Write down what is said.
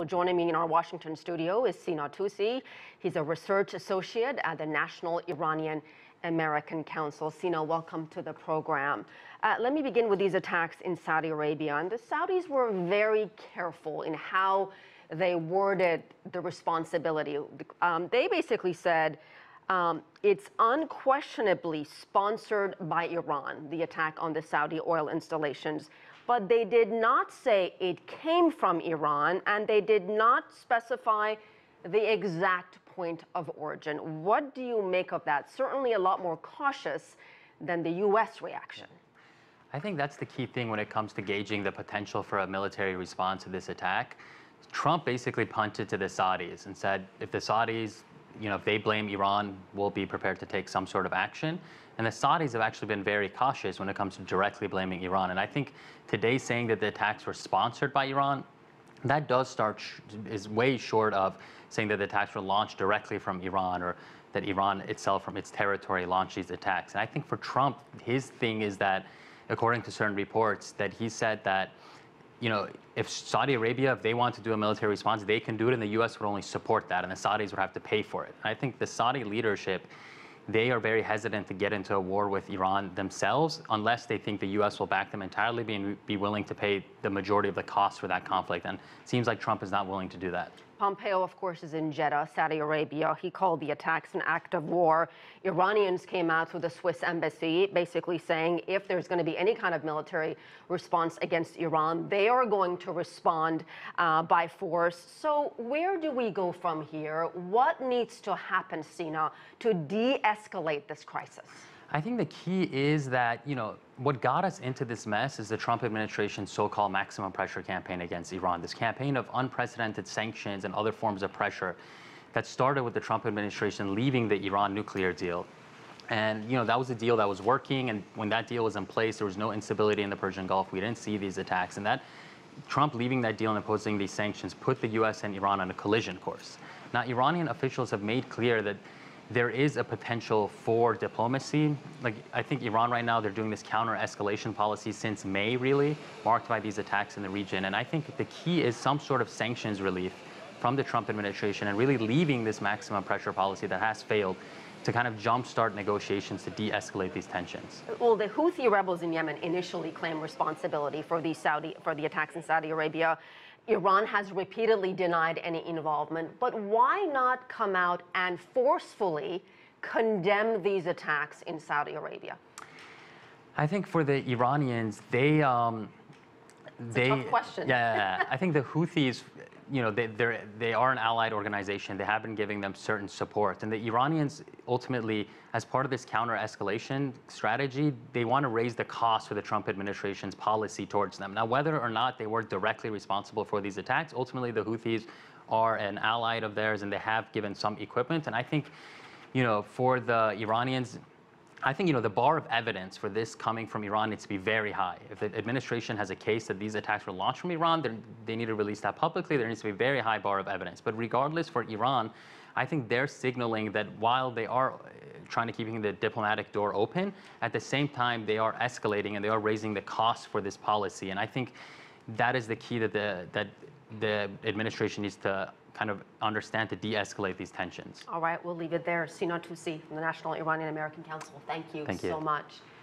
Joining me in our Washington studio is Sina Toosi. He's a research associate at the National Iranian American Council. Sina, welcome to the program. Let me begin with these attacks in Saudi Arabia. And the Saudis were very careful in how they worded the responsibility. They basically said it's unquestionably sponsored by Iran, the attack on the Saudi oil installations. But they did not say it came from Iran, and they did not specify the exact point of origin. What do you make of that? Certainly a lot more cautious than the U.S. reaction. I think that's the key thing when it comes to gauging the potential for a military response to this attack. Trump basically punted to the Saudis and said, if the Saudis, if they blame Iran, we'll be prepared to take some sort of action. And the Saudis have actually been very cautious when it comes to directly blaming Iran. And I think today saying that the attacks were sponsored by Iran, that is way short of saying that the attacks were launched directly from Iran, or that Iran itself from its territory launched these attacks. And I think for Trump, his thing is that, according to certain reports, that he said that, if Saudi Arabia, if they want to do a military response, they can do it, and the U.S. would only support that, and the Saudis would have to pay for it. And I think the Saudi leadership, they are very hesitant to get into a war with Iran themselves unless they think the U.S. will back them entirely, be willing to pay the majority of the cost for that conflict. And it seems like Trump is not willing to do that. Pompeo, of course, is in Jeddah, Saudi Arabia. He called the attacks an act of war. Iranians came out to the Swiss embassy basically saying if there's going to be any kind of military response against Iran, they are going to respond by force. So where do we go from here? What needs to happen, Sina, to de-escalate this crisis? I think the key is that, what got us into this mess is the Trump administration's so-called maximum pressure campaign against Iran. This campaign of unprecedented sanctions and other forms of pressure that started with the Trump administration leaving the Iran nuclear deal. And, that was a deal that was working. And when that deal was in place, there was no instability in the Persian Gulf. We didn't see these attacks. And that Trump leaving that deal and imposing these sanctions put the U.S. and Iran on a collision course. Now, Iranian officials have made clear that there is a potential for diplomacy. I think Iran right now, they're doing this counter-escalation policy since May, really, marked by these attacks in the region. And I think the key is some sort of sanctions relief from the Trump administration and really leaving this maximum pressure policy that has failed to kind of jumpstart negotiations to de-escalate these tensions. Well, the Houthi rebels in Yemen initially claimed responsibility for the attacks in Saudi Arabia. Iran has repeatedly denied any involvement, but why not come out and forcefully condemn these attacks in Saudi Arabia? I think for the Iranians, it's a tough question. Yeah, I think the Houthis, they are an allied organization. They have been giving them certain support. And the Iranians, ultimately, as part of this counter-escalation strategy, they want to raise the cost for the Trump administration's policy towards them. Now, whether or not they were directly responsible for these attacks, ultimately the Houthis are an ally of theirs, and they have given some equipment. And I think, for the Iranians, I think, the bar of evidence for this coming from Iran needs to be very high. If the administration has a case that these attacks were launched from Iran, they need to release that publicly. There needs to be a very high bar of evidence. But regardless, for Iran, I think they're signaling that while they are trying to keep the diplomatic door open, at the same time, they are escalating and they are raising the cost for this policy. And I think that is the key that the administration needs to kind of understand to de-escalate these tensions. All right, we'll leave it there. Sina Toosi from the National Iranian American Council, thank you so much.